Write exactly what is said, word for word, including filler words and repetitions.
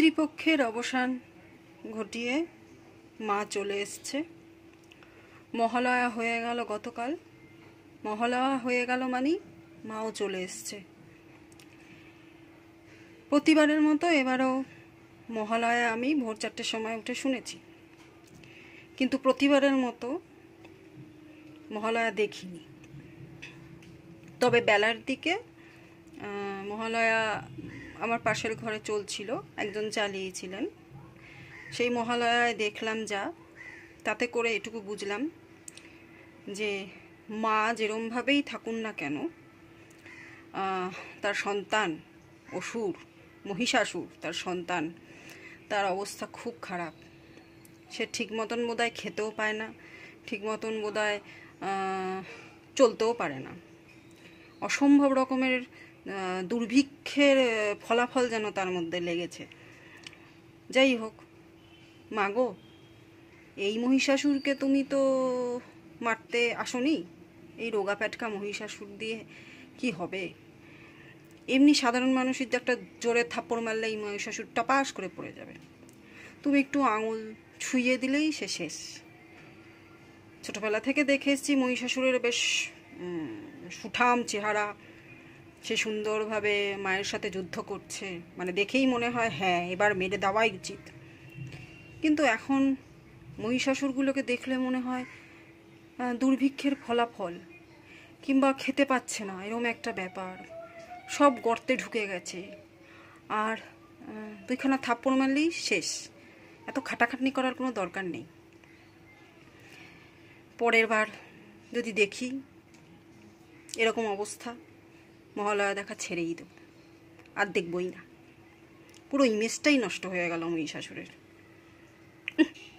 পিতৃপক্ষের অবসান ঘটিয়ে মা চলে এসছে। মহালয়া হয়ে গেল গতকাল, মহালয়া হয়ে গেল মানে মাও চলে এসছে। প্রতিবারের মতো এবারও মহালয়া আমি ভোর চারটের সময় উঠে শুনেছি, কিন্তু প্রতিবারের মতো মহালয়া দেখিনি। তবে বেলার দিকে মহালয়া আমার পাশের ঘরে চলছিল, একজন চালিয়েছিলেন। সেই মহালয়ায় দেখলাম যা, তাতে করে এটুকু বুঝলাম যে মা যেরমভাবেই থাকুন না কেন, তার সন্তান অসুর, মহিষাসুর তার সন্তান, তার অবস্থা খুব খারাপ। সে ঠিক মতন বোধহয় খেতেও পায় না, ঠিক মতন বোধহয় চলতেও পারে না। অসম্ভব রকমের দুর্ভিক্ষের ফলাফল যেন তার মধ্যে লেগেছে। যাই হোক, মাগো, এই মহিষাসুরকে তুমি তো মারতে আসনি, এই রোগা প্যাটকা মহিষাসুর দিয়ে কি হবে? এমনি সাধারণ মানুষের যে একটা জোরে থাপ্পড় মারলে এই মহিষাসুর টপাস করে পড়ে যাবে, তুমি একটু আঙুল ছুঁয়ে দিলেই সে শেষ। ছোটবেলা থেকে দেখে এসেছি মহিষাসুরের বেশ সুঠাম চেহারা, সে সুন্দরভাবে মায়ের সাথে যুদ্ধ করছে, মানে দেখেই মনে হয় হ্যাঁ এবার মেরে দেওয়াই উচিত। কিন্তু এখন মহিষাসুরগুলোকে দেখলে মনে হয় দুর্ভিক্ষের ফলাফল, কিংবা খেতে পাচ্ছে না এরকম একটা ব্যাপার, সব গর্তে ঢুকে গেছে, আর দুইখানা থাপ্পড় মারলেই শেষ। এত খাটাখাটনি করার কোনো দরকার নেই। পরের বার যদি দেখি এরকম অবস্থা, মহালয়া দেখা ছেড়েই দেব, আর দেখবই না। পুরো ইমেজটাই নষ্ট হয়ে গেল মহিষাসুরের।